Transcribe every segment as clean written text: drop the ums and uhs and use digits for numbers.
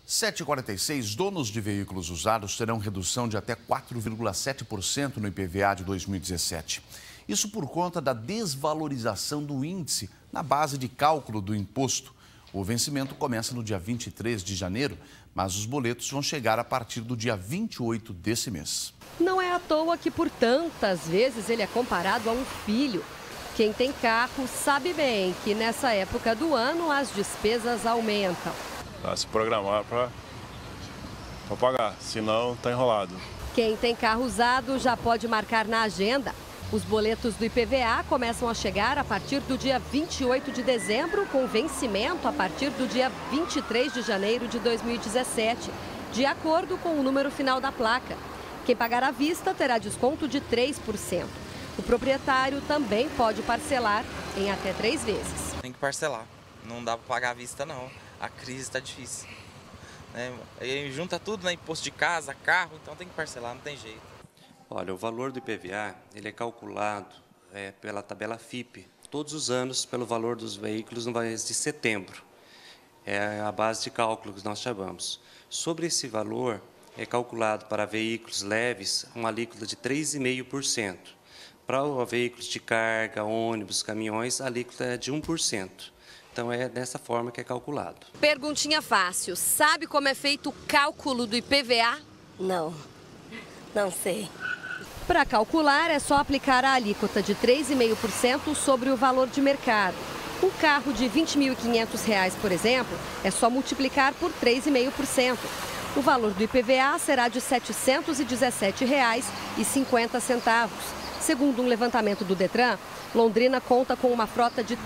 7h46, donos de veículos usados terão redução de até 4,7% no IPVA de 2017. Isso por conta da desvalorização do índice na base de cálculo do imposto. O vencimento começa no dia 23 de janeiro, mas os boletos vão chegar a partir do dia 28 desse mês. Não é à toa que por tantas vezes ele é comparado a um filho. Quem tem carro sabe bem que nessa época do ano as despesas aumentam. Se programar para pagar, senão está enrolado. Quem tem carro usado já pode marcar na agenda. Os boletos do IPVA começam a chegar a partir do dia 28 de dezembro, com vencimento a partir do dia 23 de janeiro de 2017, de acordo com o número final da placa. Quem pagar à vista terá desconto de 3%. O proprietário também pode parcelar em até 3 vezes. Tem que parcelar, não dá para pagar à vista não. A crise está difícil. Aí junta tudo, né? Imposto de casa, carro, então tem que parcelar, não tem jeito. Olha, o valor do IPVA ele é calculado pela tabela FIPE, todos os anos pelo valor dos veículos no mês de setembro. É a base de cálculo que nós chamamos. Sobre esse valor, é calculado para veículos leves uma alíquota de 3,5%. Para veículos de carga, ônibus, caminhões, a alíquota é de 1%. Então, é dessa forma que é calculado. Perguntinha fácil. Sabe como é feito o cálculo do IPVA? Não sei. Para calcular, é só aplicar a alíquota de 3,5% sobre o valor de mercado. Um carro de R$ 20.500, por exemplo, é só multiplicar por 3,5%. O valor do IPVA será de R$ 717,50. Segundo um levantamento do Detran, Londrina conta com uma frota de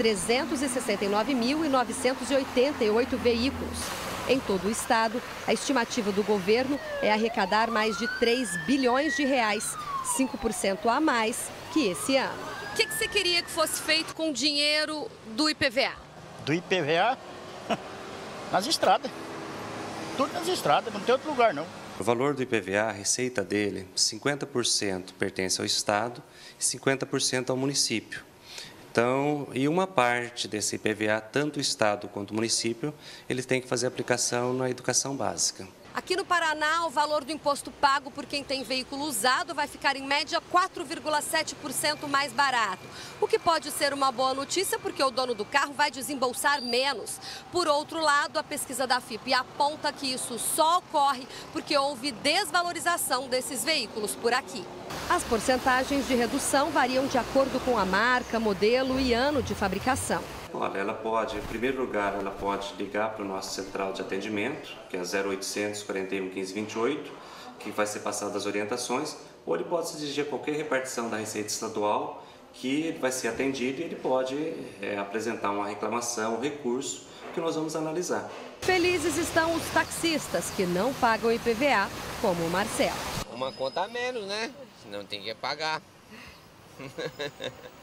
369.988 veículos. Em todo o estado, a estimativa do governo é arrecadar mais de 3 bilhões de reais, 5% a mais que esse ano. O que você queria que fosse feito com o dinheiro do IPVA? Do IPVA? Nas estradas. Tudo nas estradas, não tem outro lugar não. O valor do IPVA, a receita dele, 50% pertence ao Estado e 50% ao município. Então, e uma parte desse IPVA, tanto o Estado quanto o município, ele tem que fazer aplicação na educação básica. Aqui no Paraná, o valor do imposto pago por quem tem veículo usado vai ficar em média 4,7% mais barato. O que pode ser uma boa notícia porque o dono do carro vai desembolsar menos. Por outro lado, a pesquisa da FIPE aponta que isso só ocorre porque houve desvalorização desses veículos por aqui. As porcentagens de redução variam de acordo com a marca, modelo e ano de fabricação. Olha, ela pode, em primeiro lugar, ela pode ligar para o nosso central de atendimento, que é 0800 41 15 28, que vai ser passado as orientações, ou ele pode se dirigir a qualquer repartição da Receita Estadual, que ele vai ser atendido e ele pode apresentar uma reclamação, um recurso, que nós vamos analisar. Felizes estão os taxistas que não pagam IPVA, como o Marcelo. Uma conta a menos, né? Não tem que pagar.